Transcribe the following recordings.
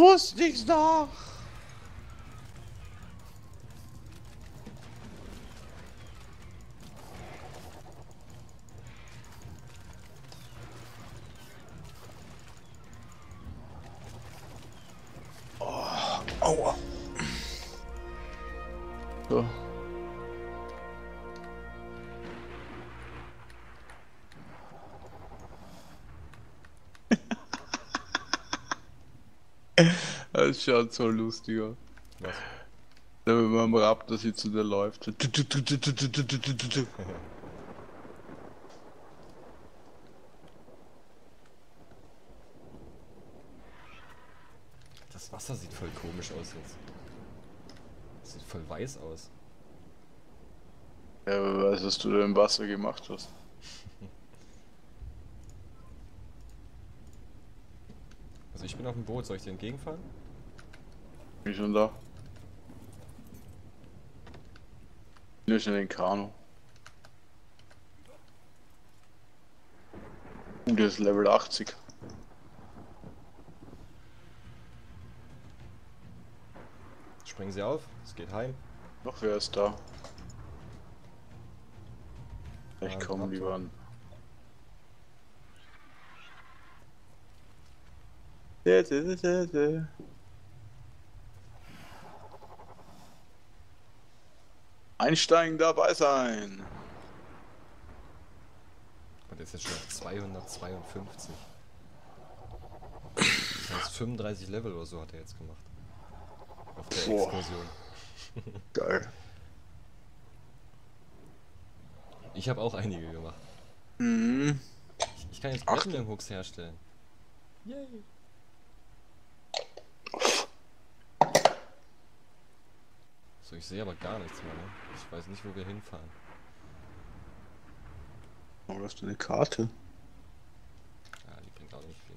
wusste ich's doch! Oh, aua. So. Das schaut so lustig aus. Was? Da wenn man am Raptor sitzt und der läuft. Das Wasser sieht voll komisch aus jetzt. Das sieht voll weiß aus. Ja, wer weiß, was du da im Wasser gemacht hast. Also ich bin auf dem Boot, soll ich dir entgegenfahren? Bin schon da. Bin ja schon in den Kanu. Der ist Level 80. Springen sie auf, es geht heim. Noch wer ist da? Ja, Ich komme Raptor. lieber an. Einsteigen, dabei sein. Und jetzt ist schon auf 252. Das heißt 35 Level oder so hat er jetzt gemacht. Auf der Boah. Exkursion. Geil. Ich habe auch einige gemacht. Mhm. Ich kann jetzt Ach. Grappling Hooks herstellen. Yay! So, ich sehe aber gar nichts mehr, ne? Ich weiß nicht, wo wir hinfahren. Oh, du hast eine Karte. Ja, die bringt auch nicht viel.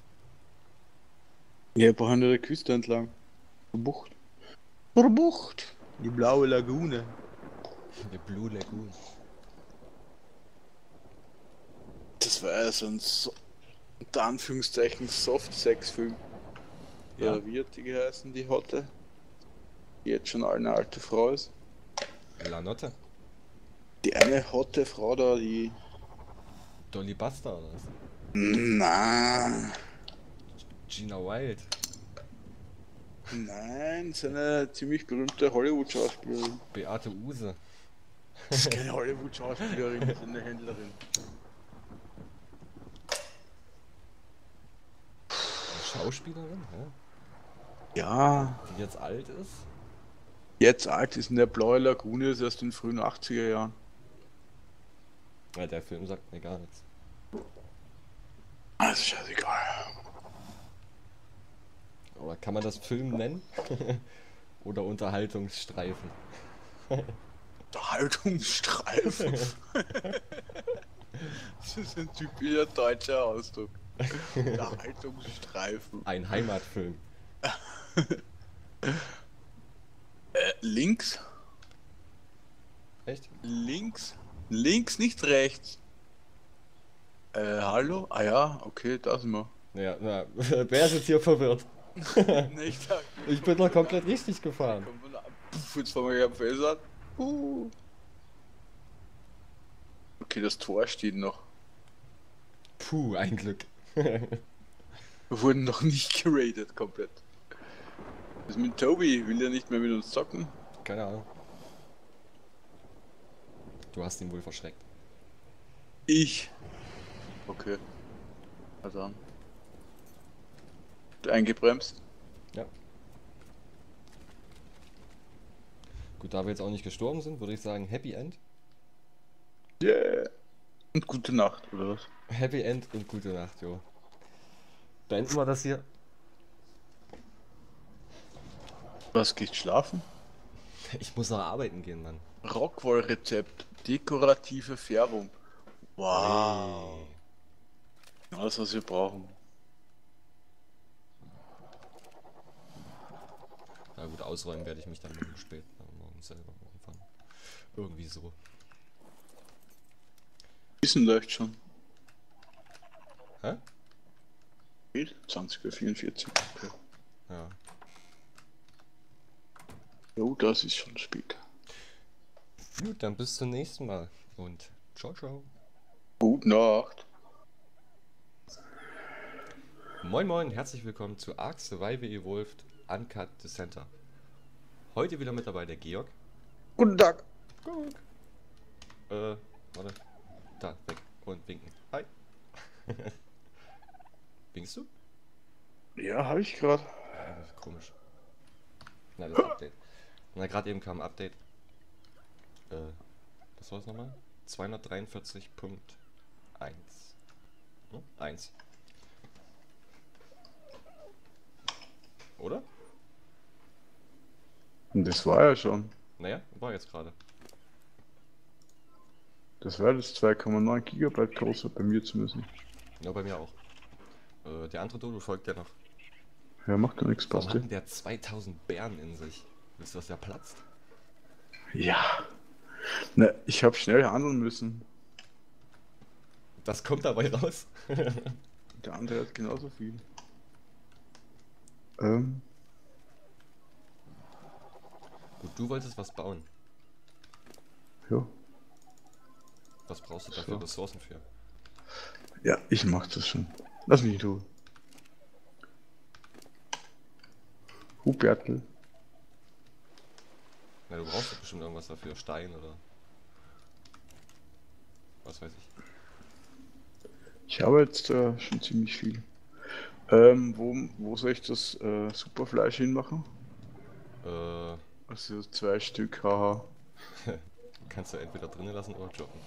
Ja, wir an der Küste entlang. Zur Bucht. Zur Bucht. Die blaue Lagune. Die Blue Lagoon. Das war ja so ein unter Anführungszeichen Soft-Sex-Film. Ja. Ja, wie hat die geheißen, die Hotte? Die jetzt schon eine alte Frau ist. Lanotte? Die eine hotte Frau da, die... Dolly Buster oder was? Nein. Gina Wild. Nein, ist eine ziemlich berühmte Hollywood-Schauspielerin. Beate Use. Das ist keine Hollywood-Schauspielerin, das ist eine Händlerin. Eine Schauspielerin, hä? Ja, Die jetzt alt ist? jetzt alt ist in der blaue Lagune, ist erst in den frühen 80er Jahren. Ja, der Film sagt mir gar nichts. Das ist scheißegal. Aber kann man das Film nennen? Oder Unterhaltungsstreifen? Unterhaltungsstreifen. Das ist ein typischer deutscher Ausdruck. Unterhaltungsstreifen. Ein Heimatfilm. Links? Echt? Links? Links, nicht rechts. Hallo? Ah ja, okay, da sind wir. Ja, na, wer ist jetzt hier verwirrt? Nicht Ich bin doch komplett richtig gefahren. Jetzt fangen wir hier am Fels an. Okay, das Tor steht noch. Puh, ein Glück. Wir wurden noch nicht geradet komplett. Was ist mit Tobi? Will er nicht mehr mit uns zocken? Keine Ahnung. Du hast ihn wohl verschreckt. Ich. Okay. Also dann. Eingebremst. Ja. Gut, da wir jetzt auch nicht gestorben sind, würde ich sagen Happy End. Yeah. Und gute Nacht, oder was? Happy End und gute Nacht, jo. Beenden wir das hier. Was, geht schlafen? Ich muss noch arbeiten gehen, Mann. Rockwool-Rezept. Dekorative Färbung. Wow. Alles, was wir brauchen. Na gut, ausräumen werde ich mich dann morgen spät, morgen selber irgendwann. Irgendwie so. Wissen läuft schon. Hä? Geht? 20:44. Okay. Ja. Jo, das ist schon spät. Gut, dann bis zum nächsten Mal. Und ciao, ciao. Gute Nacht. Moin moin, herzlich willkommen zu Ark Survival Evolved Uncut Dissenter. Heute wieder mit dabei der Georg. Guten Tag. Guck. Warte. Da, weg. Und winken. Hi. Winkst du? Ja, habe ich gerade. Ja, das ist komisch. Na, das Update. Na, gerade eben kam ein Update. Was war das nochmal? 243.1. Hm? 1. Oder? Und das war ja schon. Naja, war jetzt gerade. Das wäre das 2,9 Gigabyte große bei mir zumindest. Ja, bei mir auch. Der andere Dodo folgt ja noch. Ja, macht doch nichts, Warum passt hat ja. denn der 2000 Bären in sich? Willst du, dass der platzt? Ja. Na, ich habe schnell handeln müssen. Das kommt dabei raus. Der andere hat genauso viel. Gut, du wolltest was bauen. Ja. Was brauchst du dafür So. Ressourcen für? Ja, ich mach das schon. Lass mich in Ruhe. Hubertel. Na, du brauchst doch bestimmt irgendwas dafür. Stein oder... Was weiß ich. Ich habe jetzt schon ziemlich viel. Wo soll ich das Superfleisch hinmachen? Also 2 Stück, haha. Kannst du entweder drinnen lassen oder droppen.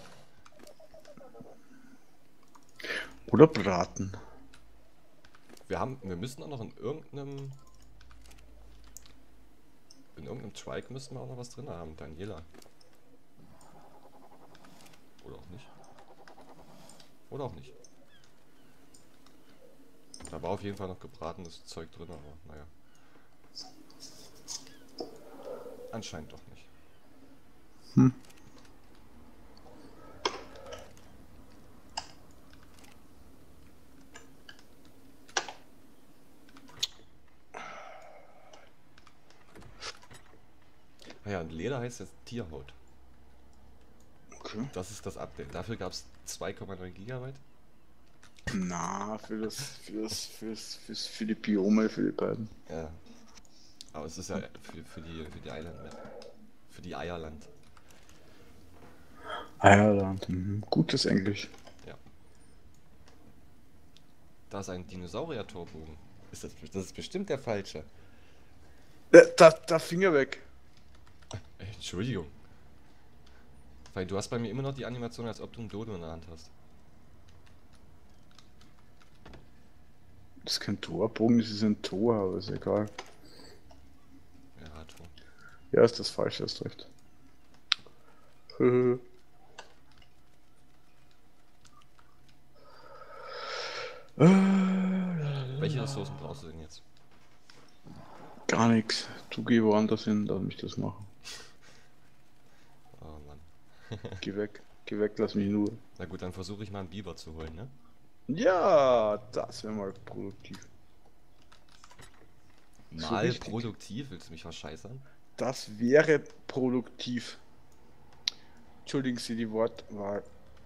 Oder braten. Wir müssen auch noch in irgendeinem Trike müssten wir auch noch was drin haben, Daniela. Oder auch nicht. Oder auch nicht. Da war auf jeden Fall noch gebratenes Zeug drin, aber naja. Anscheinend doch nicht. Hm. Naja, und Leder heißt jetzt Tierhaut. Okay. Das ist das Update. Dafür gab es 2,9 Gigabyte. Na, für die Biome, für die beiden. Ja. Aber es ist ja für die Eiland, für die Eierland. Eierland. Gutes Englisch. Ja. Da ist ein Dinosaurier-Torbogen. Das ist bestimmt der falsche. Da Finger weg. Entschuldigung. Weil du hast bei mir immer noch die Animation, als ob du ein Dodo in der Hand hast. Das ist kein Torbogen, das ist ein Tor, aber ist egal. Ja, Tor. Ja, ist das falsch, hast recht. Welche Ressourcen brauchst du denn jetzt? Gar nichts. Du geh woanders hin, lass mich das machen. Oh Mann. Geh weg, lass mich in Ruhe. Na gut, dann versuche ich mal einen Biber zu holen, ne? Ja, das wäre mal produktiv. So Mal richtig. produktiv, willst du mich verscheißern? Das wäre produktiv. Entschuldigen Sie die Wortwahl.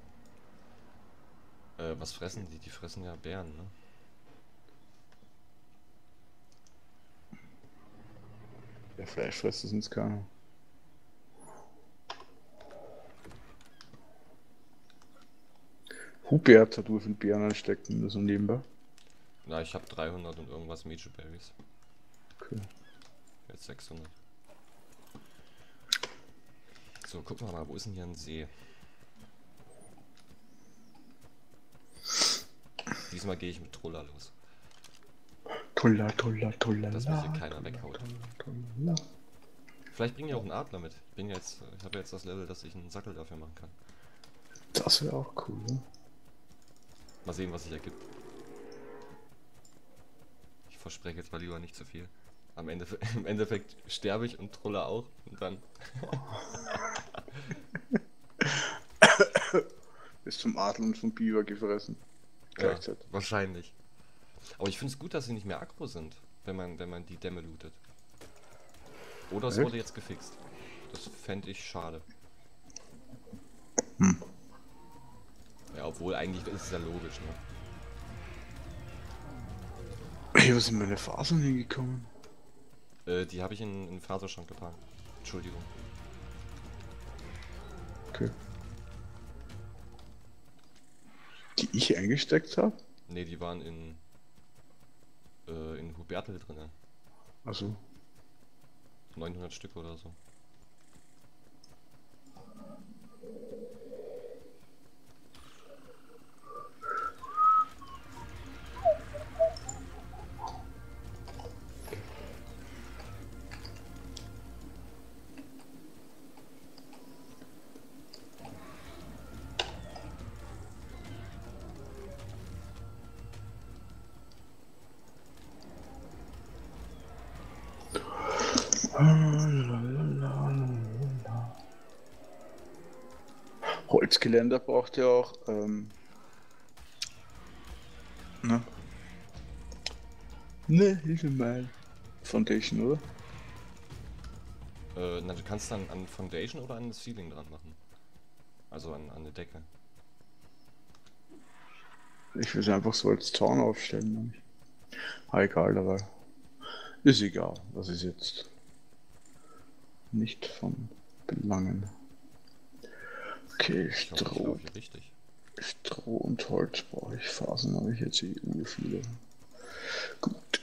Was fressen die? Die fressen ja Bären, ne? Der Fleischfresser sind's keiner. Hubert hat nur viel Beeren anstecken, das so nebenbei. Na, ich habe 300 und irgendwas Meiji Berries. Okay. Jetzt 600. So, gucken wir mal, wo ist denn hier ein See? Diesmal gehe ich mit Troller los. Toller. Dass mich hier keiner weghaut. Vielleicht bringen ja auch einen Adler mit. Ich habe jetzt das Level, dass ich einen Sackel dafür machen kann. Das wäre auch cool, ne? Mal sehen, was sich ergibt. Ich verspreche jetzt mal lieber nicht zu viel. Im Endeffekt sterbe ich und Troller auch und dann... Ist zum Adler und vom Biber gefressen. Ja, Gleichzeitig. wahrscheinlich. Aber ich finde es gut, dass sie nicht mehr aggro sind. wenn man die Dämme lootet. Oder es Echt? wurde jetzt gefixt. Das fände ich schade. Hm. Ja, obwohl eigentlich ist es ja logisch, ne? Hey, wo sind meine Fasern hingekommen? Die habe ich in den Faserschrank getan. Entschuldigung. Okay. Die ich eingesteckt habe? Ne, die waren in Hubertel drin. Also, 900 Stück oder so. Holzgeländer braucht ja auch, ne? Ne, hilfe mal. Foundation, oder? Na, du kannst dann an Foundation oder an das Ceiling dran machen. Also an eine Decke. Ich will es einfach so als Zaun aufstellen, Mann. Ah, egal, aber ist egal. Das ist jetzt nicht von Belangen. Okay, Ich hoffe, ich laufe hier richtig. Stroh und Holz brauche ich. Fasern habe ich jetzt viele. Gut.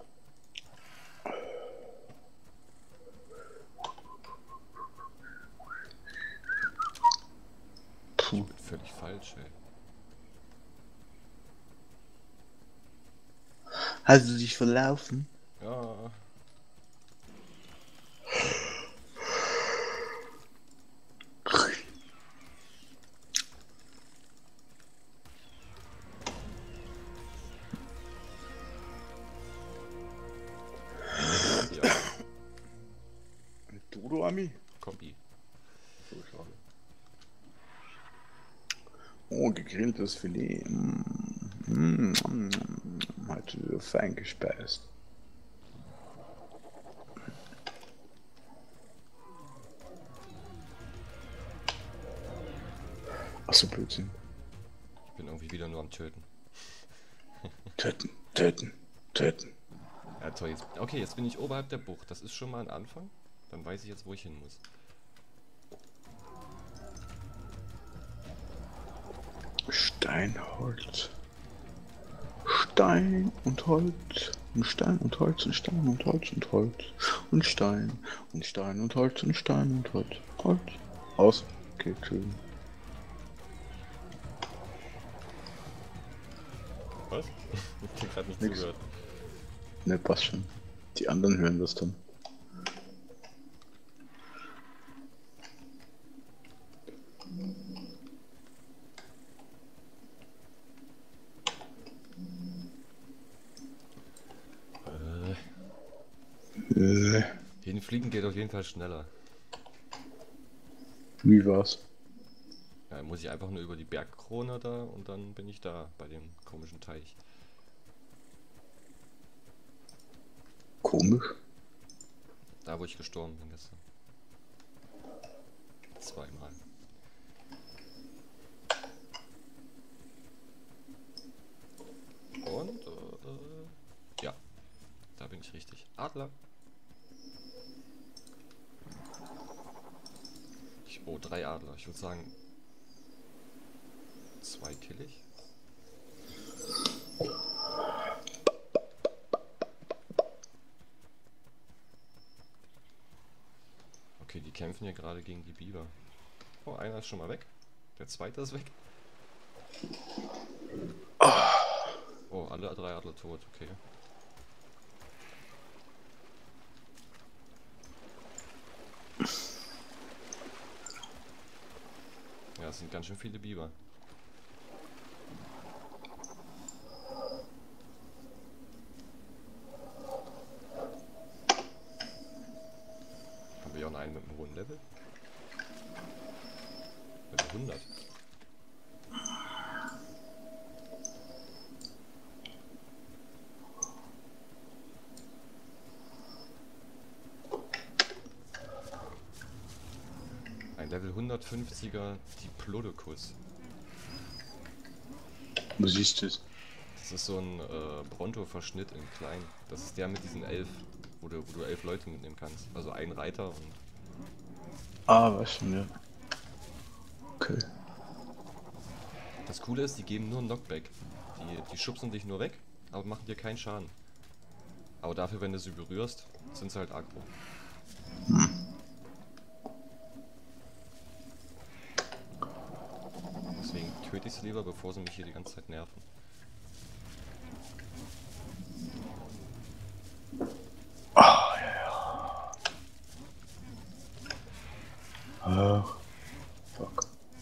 Ich bin völlig falsch, ey. Hast du dich verlaufen? Ja. Ja, Eine Dodo-Ami? Kombi. So schade. Oh, gegrilltes Filet. Hat fein gespeist. Achso, Blödsinn. Ich bin irgendwie wieder nur am Töten. Töten, töten, töten. Ja, toll. Okay, jetzt bin ich oberhalb der Bucht. Das ist schon mal ein Anfang. Dann weiß ich jetzt, wo ich hin muss. Steinholz. Stein und Holz. Und Stein und Holz und Stein und Holz und Holz. Und Stein. Und Stein und Holz und Stein und Holz. Holz. Aus. Okay, schön. Was? Ich hab gerade nicht Nix. zugehört. Ne, passt schon. Die anderen hören das dann. Hinfliegen geht auf jeden Fall schneller. Wie war's? Ja, muss ich einfach nur über die Bergkrone da und dann bin ich da bei dem komischen Teich. Komisch. Da, wo ich gestorben bin gestern. Zweimal. Und, ja, da bin ich richtig. Adler. Oh, 3 Adler. Ich würde sagen, 2 kill ich. Okay, die kämpfen hier gerade gegen die Biber. Oh, einer ist schon mal weg. Der zweite ist weg. Oh, alle 3 Adler tot, okay. Ja, es sind ganz schön viele Biber. Haben wir auch noch einen mit einem hohen Level? Level 100. Ein Level 150er Diplodocus. Was ist das? Das ist so ein Bronto-Verschnitt in klein. Das ist der mit diesen 11, wo du 11 Leute mitnehmen kannst. Also ein Reiter und... Ah, was schon, ja. Okay. Das Coole ist, die geben nur Knockback. Die schubsen dich nur weg, aber machen dir keinen Schaden. Aber dafür, wenn du sie berührst, sind sie halt aggro. Deswegen töte ich sie lieber, bevor sie mich hier die ganze Zeit nerven. Ah, ja. Ach, fuck.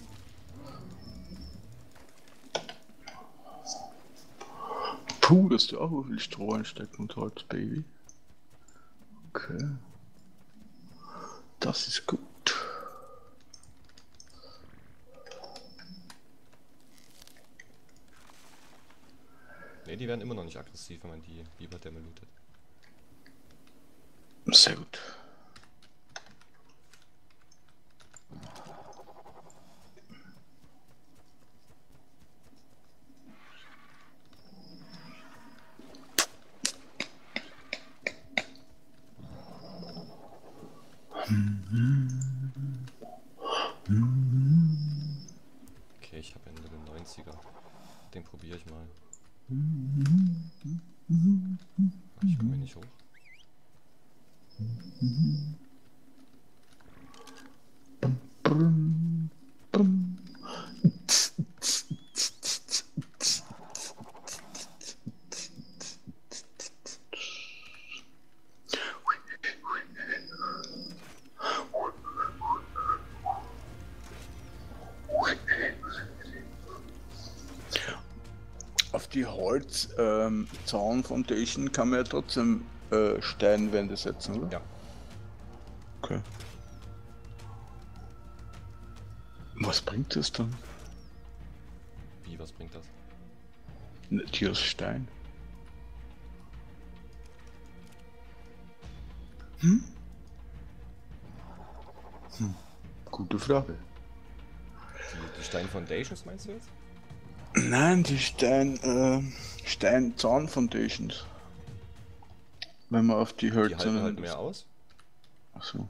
Puh, dass du auch so viel Stroh einstecken und Holz, Baby. Okay. Das ist gut. Ne, die werden immer noch nicht aggressiv, wenn man die Biberdämme lootet. Sehr gut. Okay, ich habe einen Level 90er. Den probiere ich mal. Ich komme hier nicht hoch. Auf die Holz Zaun Foundation kann man ja trotzdem Steinwände setzen, oder? Ja. Okay. Was bringt das dann? Wie, was bringt das? Die aus Stein. Gute Frage. Die Stein Foundations meinst du jetzt? Nein, die Steinzaun Foundations. Wenn man auf die Die halten hölzernen... halt mehr aus. Achso.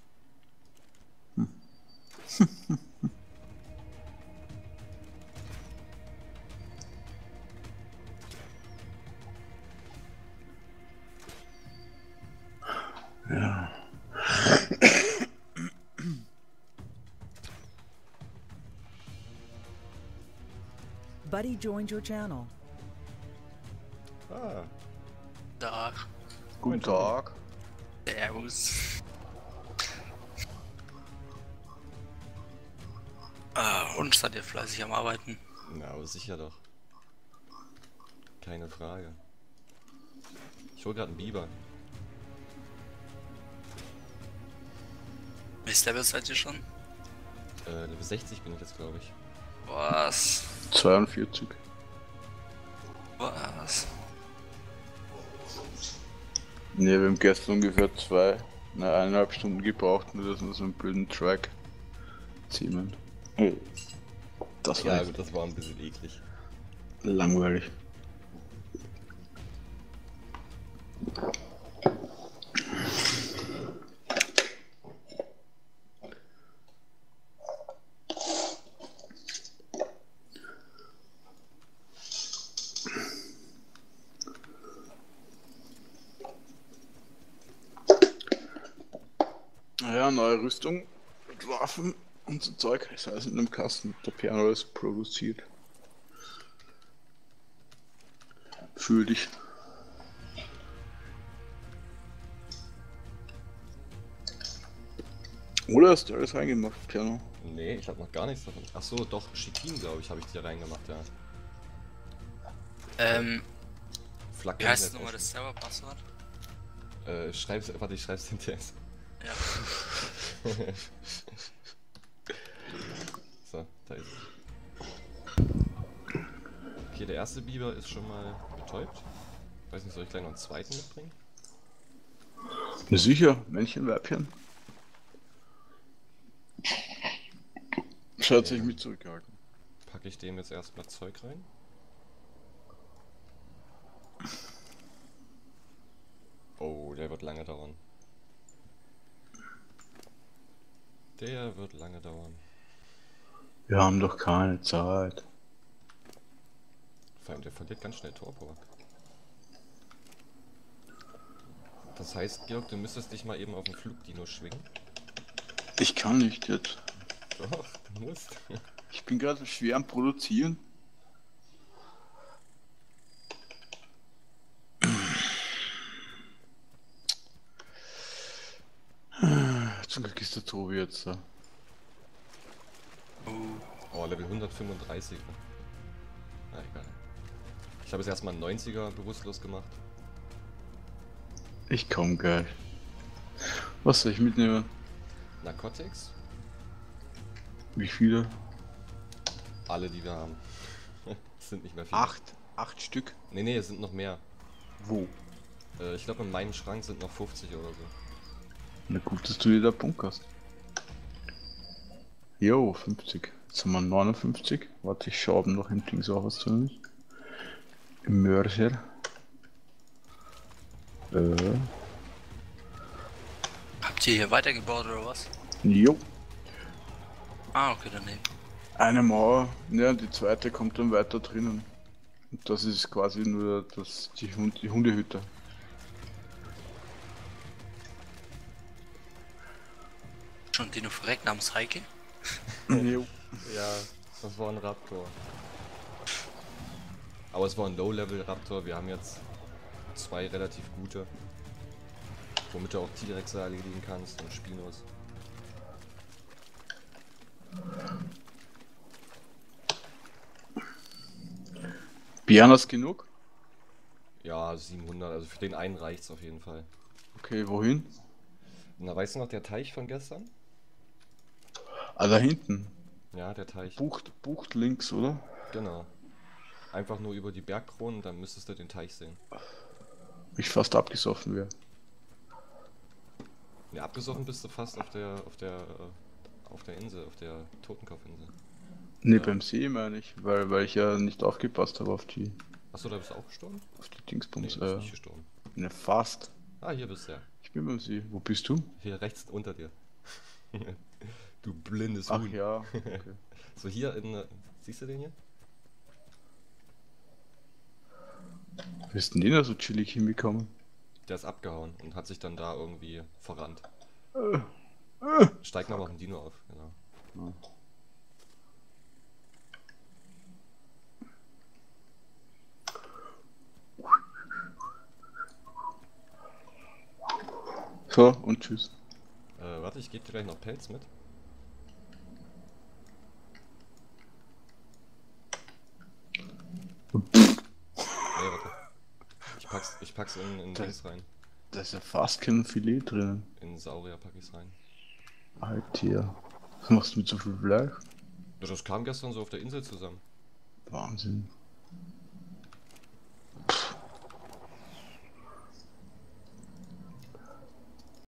Ja. Buddy joined your channel. Ah, Tag. Guten Tag. Servus. Und seid ihr fleißig am Arbeiten? na, aber sicher doch. Keine Frage. Ich hol gerade einen Biber. Welches Level seid ihr schon? Level 60 bin ich jetzt, glaube ich. Was? 42. Was? Ne, wir haben gestern ungefähr 1,5 Stunden gebraucht, nur dass wir so einen blöden Track ziehen. Das war Ja, gut, das war ein bisschen eklig. langweilig. Ja, neue Rüstung mit Waffen und so Zeug. Das heißt in einem Kasten. Der Piano ist produziert. Fühl dich. Oder hast du alles reingemacht, Piano? Nee, ich habe noch gar nichts davon. Ach so, doch, Chitin, glaube ich, habe ich dir reingemacht, ja. Flack Wie heißt nochmal das Serverpasswort? Schreib's, warte, ich schreib's hinterher. Ja. So, da ist es. Okay, der erste Biber ist schon mal betäubt. Weiß nicht, soll ich gleich noch einen zweiten mitbringen? Ja, sicher, Männchen, Weibchen. Schaut sich mit zurückgehalten. Packe ich dem jetzt erstmal Zeug rein. Oh, der wird lange dauern. Der wird lange dauern. Wir haben doch keine Zeit. Vor allem, der verliert ganz schnell Torpor. Das heißt, Georg, du müsstest dich mal eben auf den Flugdino schwingen. Ich kann nicht jetzt. Doch, du musst. Ich bin gerade schwer am Produzieren. Zum Glück ist der Tobi jetzt da. Oh, Level 135. Na egal. Ich habe jetzt erstmal einen 90er bewusstlos gemacht. Ich komm gleich. Was soll ich mitnehmen? Narcotics? Wie viele? Alle, die wir haben. Es sind nicht mehr viele. 8 Stück. Nee, es sind noch mehr. Wo? Ich glaube, in meinem Schrank sind noch 50 oder so. Na gut, dass du dir da Punkt hast. Jo, 50. Jetzt haben wir 59. Warte, ich schaue, ob noch im Ding so was drin ist. Im Mörser. Habt ihr hier weitergebaut oder was? Jo. Ah, okay, daneben. Eine Mauer. Ja, die zweite kommt dann weiter drinnen. Und das ist quasi nur die Hundehütte. Schon Dino verreckt namens Heike? Jo. Ja, das war ein Raptor. Aber es war ein Low-Level-Raptor. Wir haben jetzt 2 relativ gute. Womit du auch T-Rexe erledigen kannst und Spinos. Björn hast genug? Ja, 700. Also für den einen reicht's auf jeden Fall. Okay, wohin? Na, weißt du noch der Teich von gestern? Ah, da hinten. Ja, der Teich. Bucht links, oder? Genau. Einfach nur über die Bergkronen, dann müsstest du den Teich sehen. Ich fast abgesoffen wäre. Ja, abgesoffen bist du fast auf der Insel, auf der Totenkopfinsel. Ne, Ja. beim See meine ich, weil ich ja nicht aufgepasst habe auf die Achso, da bist du auch gestorben? Nee, Dingsbums. du bist nicht gestorben. Ne, fast. Ah, hier bist du ja. Ich bin beim See. Wo bist du? Hier rechts unter dir. Du blindes Ach Huhn. ja. Okay. So hier siehst du den hier? Wie ist denn den da so chillig hinbekommen? Der ist abgehauen und hat sich dann da irgendwie verrannt. Steig mal auf den Dino auf, genau. Ja. So, und tschüss. Warte, ich gebe dir gleich noch Pelz mit. Nee, warte. Ich pack's in Dings rein. Da ist ja fast kein Filet drin. In Saurier pack ich's rein. Alter. Was machst du mit so viel Fleisch? Das kam gestern so auf der Insel zusammen. Wahnsinn.